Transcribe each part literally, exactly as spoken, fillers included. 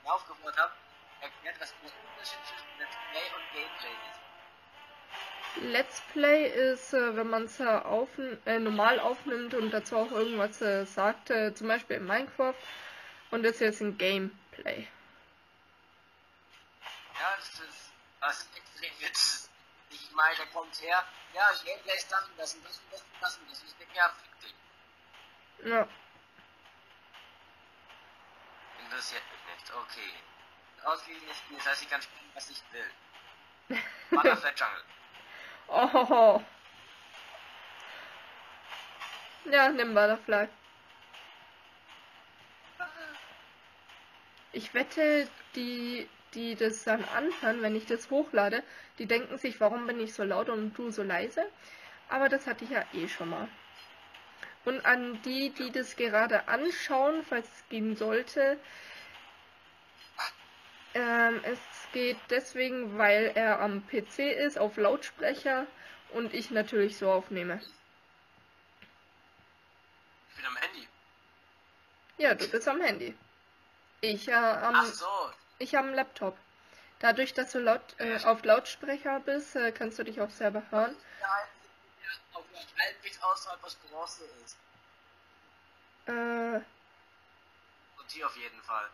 aufgefordert habe, erklärt, was der Unterschied zwischen Let's Play und Gameplay ist. Let's Play ist, äh, wenn man es äh, auf, äh, normal aufnimmt und dazu auch irgendwas äh, sagt, äh, zum Beispiel in Minecraft, und das hier ist ein Gameplay. Ja, das ist, das ist extrem witzig. Ich meine, der kommt her, ja, Gameplay ist das und das und das und das und das und das. Ich denke, ja, fick dich. Ja. Interessiert mich nicht, okay. Ausgeglichenes Spiel, das heißt, ich kann spielen, was ich will. Butterfly Jungle. Oh. Ja, nimm Butterfly. Ich wette, die, die das dann anhören, wenn ich das hochlade, die denken sich, warum bin ich so laut und du so leise? Aber das hatte ich ja eh schon mal. Und an die, die das gerade anschauen, falls es gehen sollte, ähm, es geht deswegen, weil er am P C ist, auf Lautsprecher und ich natürlich so aufnehme. Ich bin am Handy. Ja, du bist am Handy. Ich äh, am, Ach so. ich am Laptop. Dadurch, dass du laut, äh, auf Lautsprecher bist, äh, kannst du dich auch selber hören. Ja, auf halbwegs außerhalb, was Bronze ist. Äh, Und hier auf jeden Fall.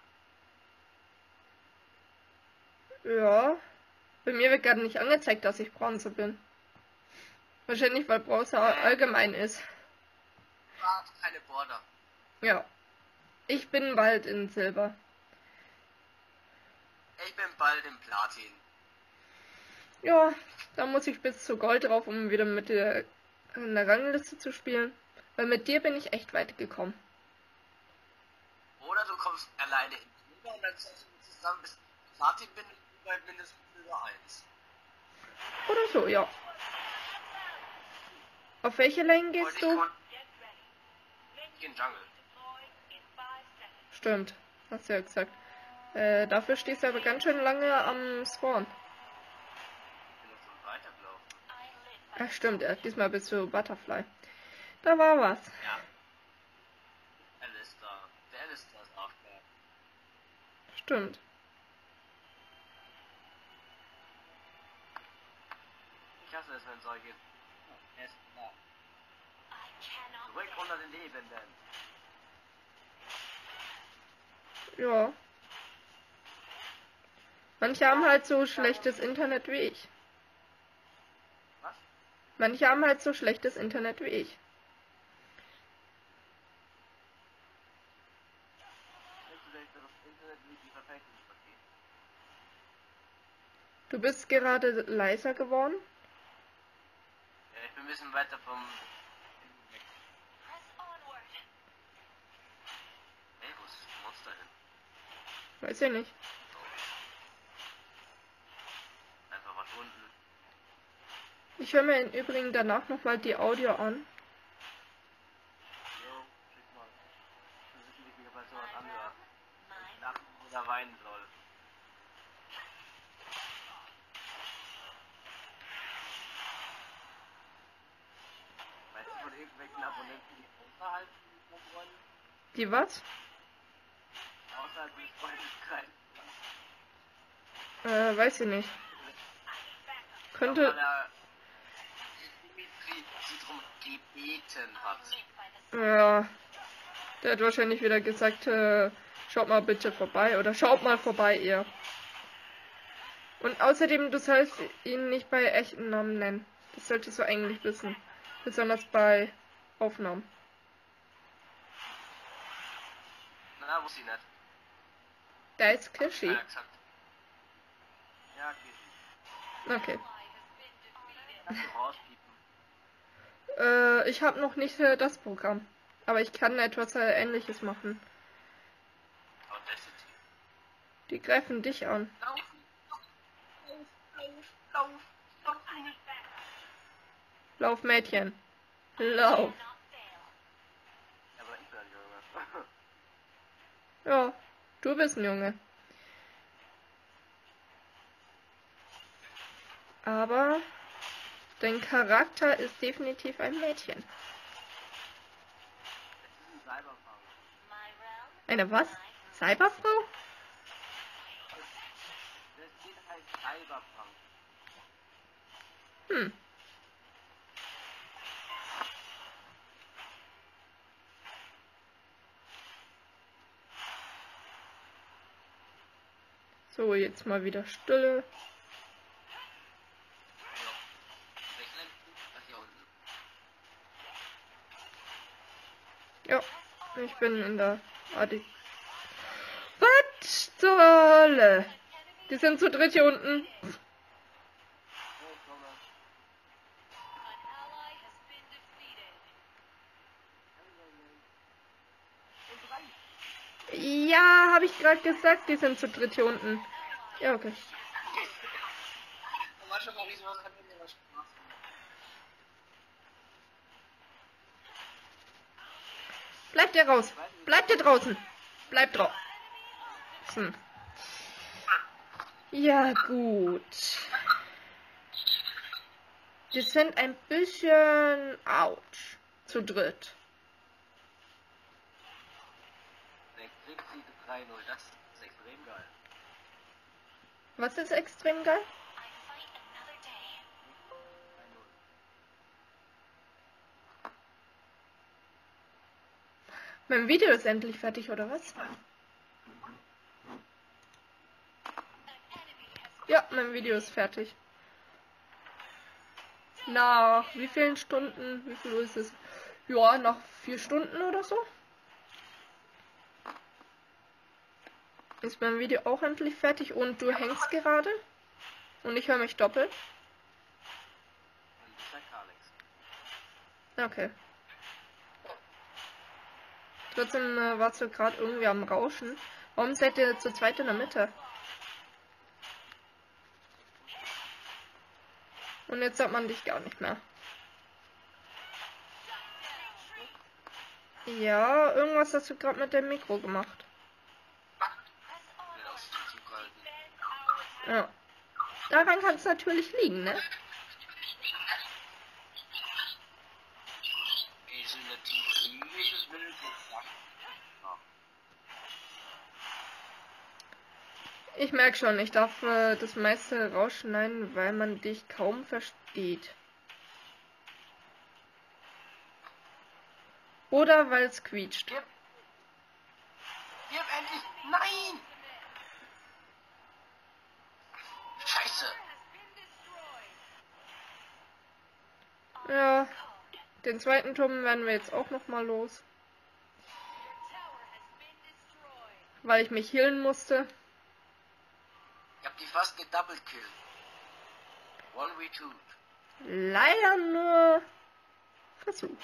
ja. Bei mir wird gerade nicht angezeigt, dass ich Bronze bin. Wahrscheinlich, weil Bronze allgemein ist. Hat keine Border. Ja. Ich bin bald in Silber. Ich bin bald im Platin. Ja, da muss ich bis zu Gold drauf, um wieder mit der, in der Rangliste zu spielen. Weil mit dir bin ich echt weit gekommen. Oder du kommst alleine in Silber und dann sollst du zusammen bis Platin bin und bei mindestens Silber eins. Oder so, ja. Auf welche Lane Und gehst ich du? kon- Ich in Jungle. Stimmt, hast du ja gesagt. Äh, dafür stehst du aber ganz schön lange am Spawn. Ich bin noch schon weitergelaufen. Ach stimmt, äh, diesmal bist du Butterfly. Da war was. Ja. Alistair. Der Alistair ist auch geil. Stimmt. Ich hasse es, wenn solche... Oh, er ist da. Zurück unter den Lebenden. Ja. Manche haben halt so schlechtes Internet wie ich. Was? Manche haben halt so schlechtes Internet wie ich. Das Internet liegt nicht perfekt nicht verstehen. Du bist gerade leiser geworden? Ja, ich bin ein bisschen weiter vom... weg. Hey, wo ist das Monster hin? Weiß ich nicht. Einfach verschwunden. Ich höre mir im Übrigen danach nochmal die Audio an. Jo, schick mal. Ich will wissen, wie ich mich bei sowas anhöre. Wenn ich lachen oder weinen soll. Weißt du von irgendwelchen Abonnenten, die außerhalb von Freunden, Die was? außerhalb des Freundeskreises, Äh, weiß ich nicht. Könnte... weil er Dimitri sie drum gebeten hat. Ja. Der hat wahrscheinlich wieder gesagt, äh, schaut mal bitte vorbei. Oder schaut mal vorbei, ihr. Und außerdem, du sollst ihn nicht bei echten Namen nennen. Das solltest du eigentlich wissen. Besonders bei Aufnahmen. Na, wusste ich nicht. Da ist Clishy. Keiner gesagt. Ja, Kishi. Okay. Kannst du rauspiepen. Äh, ich habe noch nicht äh, das Programm. Aber ich kann etwas äh, Ähnliches machen. Audacity. Die greifen dich an. Lauf, lauf, lauf, lauf, lauf. Lauf, Mädchen. Lauf. Aber ich bin ein Junge. Ja, du bist ein Junge. Aber dein Charakter ist definitiv ein Mädchen. Das ist ein Cyberpunk. Eine was? Cyberfrau? Cyberpunk. Hm. So, jetzt mal wieder Stille. Ja, ich bin in der Adi. Was zur Hölle? Die sind zu dritt hier unten. Ja, habe ich gerade gesagt, die sind zu dritt hier unten. Ja, okay. Bleibt ihr raus. Bleibt ihr draußen. Bleibt draußen. Ja, gut. Die sind ein bisschen ouch. Zu dritt. drei null, das ist extrem geil. Was ist extrem geil? Mein Video ist endlich fertig, oder was? Ja, mein Video ist fertig. Nach wie vielen Stunden? Wie viel Uhr ist es? Ja, nach vier Stunden oder so. Ist mein Video auch endlich fertig und du hängst gerade? Und ich höre mich doppelt? Okay. Trotzdem äh, warst du gerade irgendwie am Rauschen. Warum seid ihr zu zweit in der Mitte? Und jetzt hat man dich gar nicht mehr. Ja, irgendwas hast du gerade mit dem Mikro gemacht. Ja. Daran kann es natürlich liegen, ne? Ich merke schon, ich darf äh, das meiste rausschneiden, weil man dich kaum versteht. Oder weil es quietscht. Gib. Gib endlich. Nein! Scheiße. Ja, den zweiten Turm werden wir jetzt auch noch mal los. Weil ich mich healen musste. Ich hab die fast gedoubled kill. One v two. Leider nur versucht.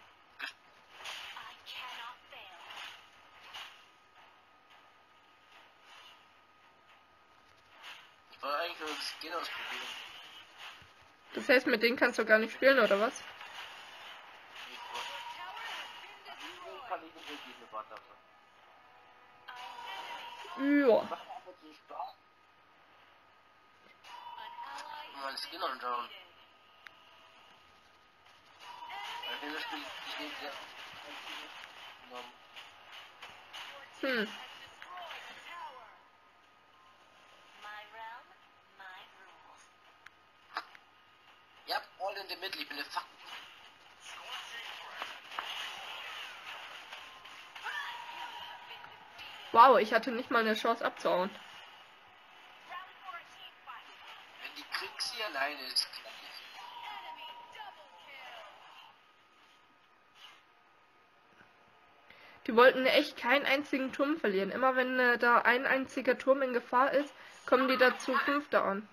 Ich wollte eigentlich nur das Skin ausprobieren. Das heißt, mit denen kannst du gar nicht spielen, oder was? Ich wollte... kann ich nicht wirklich eine Warte. Ja. Mal Skin anschauen. Ich finde das Spiel ich nicht sehr genommen. Hm. Ja, all in the middle, ich bin eine Fuck. Wow, ich hatte nicht mal eine Chance abzuhauen. Wenn die Kriegs hier alleine ist, klar. Die wollten echt keinen einzigen Turm verlieren. Immer wenn äh, da ein einziger Turm in Gefahr ist, kommen die dazu fünfter an.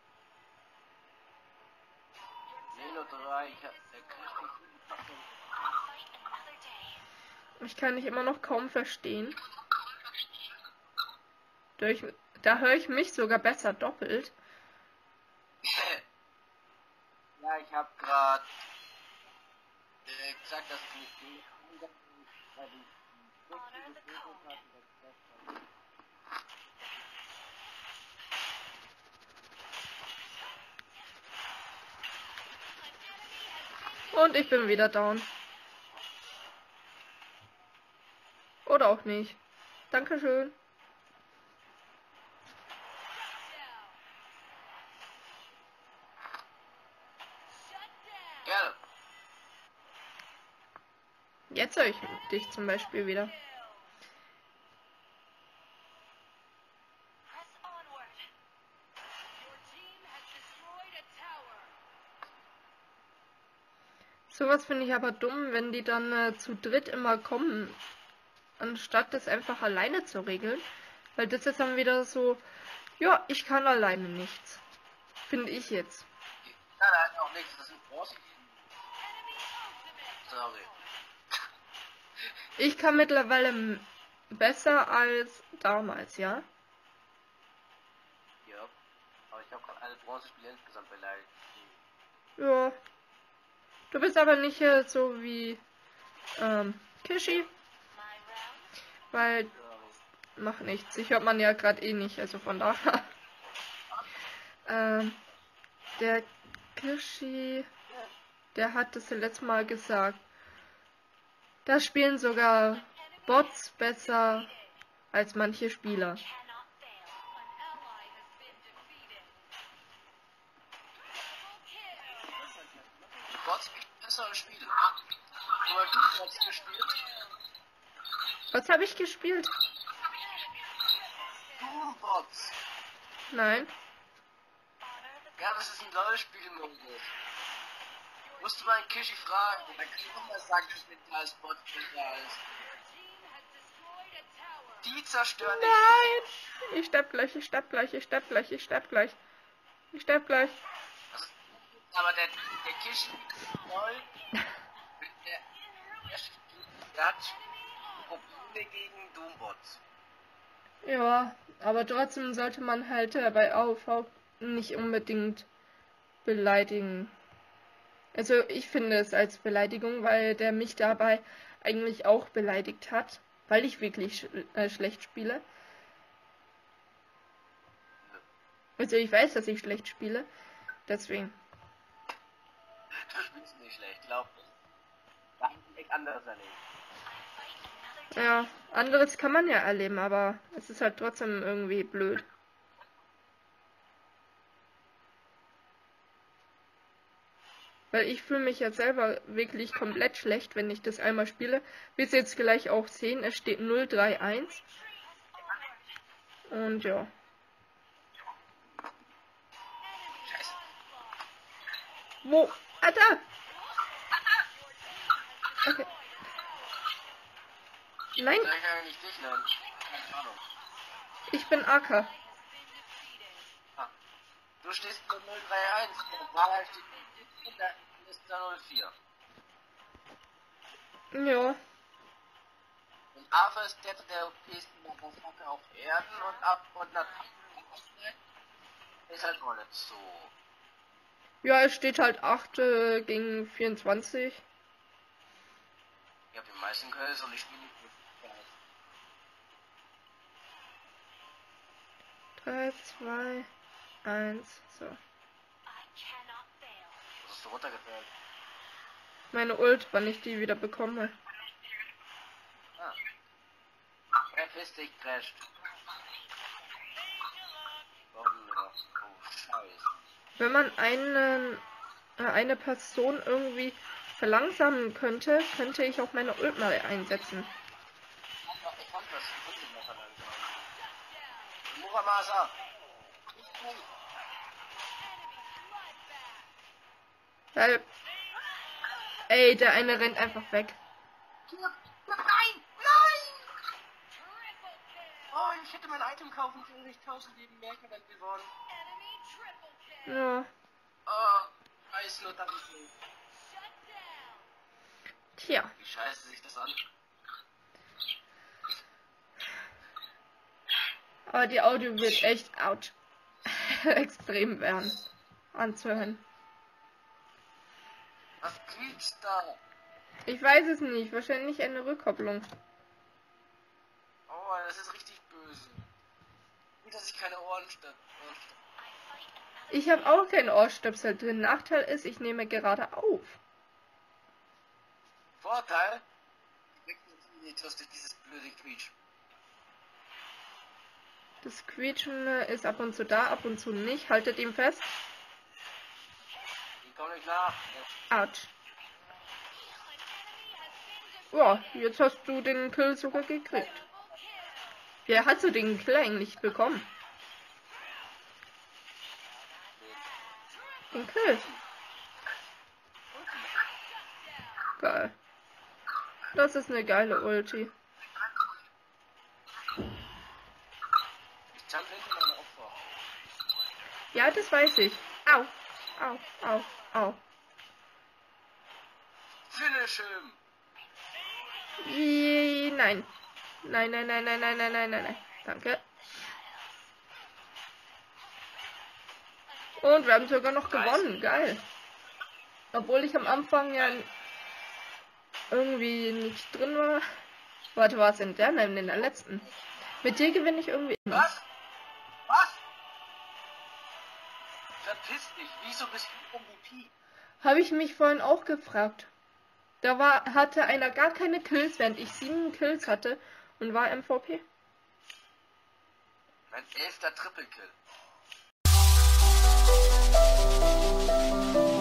Nee, nur drei, ich hab... Der kriegt die Ich kann dich immer noch kaum verstehen. Durch, da höre ich mich sogar besser doppelt. Ja, ich hab grad äh, gesagt, dass ich nicht will. Weil die Und ich bin wieder down. Oder auch nicht. Dankeschön. Jetzt höre ich dich zum Beispiel wieder. Sowas finde ich aber dumm, wenn die dann äh, zu dritt immer kommen, anstatt das einfach alleine zu regeln. Weil das ist dann wieder so, ja, ich kann alleine nichts. Finde ich jetzt. Ich kann halt auch nichts, das sind Bronze. Sorry. Ich kann mittlerweile m- besser als damals, ja? Ja. Aber ich habe gerade alle Bronzespiele insgesamt beleidigt. Ja. Du bist aber nicht äh, so wie ähm, Kishi. Weil, mach nichts. Ich hört man ja gerade eh nicht, also von daher. ähm, der Kishi, der hat das ja letztes Mal gesagt. Da spielen sogar Bots besser als manche Spieler. Bots bessere Spiele. Aber du hast gespielt. Was habe ich gespielt? Du Bots. Nein. Ja, das ist ein LOL-Spielmodus. Musst du mal einen Kishi fragen, dann kann ich immer sagen, dass mit als Bot besser ist. Die zerstören dich. Nein! Ich sterb gleich, ich sterb gleich, ich sterb gleich, ich sterb gleich. Ich sterb gleich. Aber der, der Kishi LOL, der, der hat Probleme gegen Doombots. Ja, aber trotzdem sollte man halt äh, bei A O V nicht unbedingt beleidigen. Also ich finde es als Beleidigung, weil der mich dabei eigentlich auch beleidigt hat, weil ich wirklich sch äh, schlecht spiele. Also ich weiß, dass ich schlecht spiele, deswegen. Du spielst nicht schlecht, glaub mir. Da haben wir nichts anderes erlebt. Ja, anderes kann man ja erleben, aber es ist halt trotzdem irgendwie blöd. Weil ich fühle mich ja selber wirklich komplett schlecht, wenn ich das einmal spiele. Wie Sie jetzt gleich auch sehen, es steht null drei eins. Und ja. Scheiße. Wo? Ah, da! Okay. Nein, Soll ich ja nicht dich nennen? Keine Ahnung. ich bin Aka. Ah. Du stehst nur null drei eins, der Wahl steht in der Liste null vier. Ja. Und Arthur ist der der europäischen Motherfucker auf Erden und ab und nach ist halt auch nicht so. Ja, es steht halt acht äh, gegen vierundzwanzig. Ich hab die meisten Köln und ich spiele nicht mit. drei, zwei, eins, so. Das ist so runtergefallen. Meine Ult, wann ich die wieder bekomme. Ah. Verpiss dich, crasht. Oh, scheiße. Wenn man einen, äh, eine Person irgendwie verlangsamen könnte, könnte ich auch meine Ult mal einsetzen. Ich fand das wirklich noch verlangsamt. Muramasa. Weil, ey, der eine rennt einfach weg. Nein! Nein! Oh, ich hätte mein Item kaufen können, ich tausend Leben mehr dann gewonnen. Ja. Oh, weiß nur damit nicht. Tja. Wie scheiße sich das an. Aber die Audio wird echt ouch. extrem werden. Anzuhören. Was quietscht da? Ich weiß es nicht. Wahrscheinlich eine Rückkopplung. Oh, das ist richtig böse. Gut, dass ich keine Ohrenstöpsel. Ich habe auch kein Ohrstöpsel drin. Nachteil ist, ich nehme gerade auf. Vorteil? Ich wechsle jetzt nicht durch dieses blöde Quietsch. Das Quietschen ist ab und zu da, ab und zu nicht. Haltet ihn fest. Ich komme nicht nach. Autsch. Ja, jetzt hast du den Kill sogar gekriegt. Wer hat so den Kill eigentlich bekommen? Den Kill. Geil. Das ist eine geile Ulti. Ich jump hinter meine Opfer. Ja, das weiß ich. Au. Au. Au. Au. Finish him. I, nein. Nein, nein, nein, nein, nein, nein, nein, nein, nein. Danke. Und wir haben sogar noch gewonnen. Geil. Obwohl ich am Anfang ja irgendwie nicht drin war. Warte, war es in der? Nein, in der letzten. Mit dir gewinne ich irgendwie immer. Was? Was? Verpiss dich. Wieso bist du M V P? Habe ich mich vorhin auch gefragt. Da war, hatte einer gar keine Kills, während ich sieben Kills hatte und war M V P. Mein elfter Triple-Kill.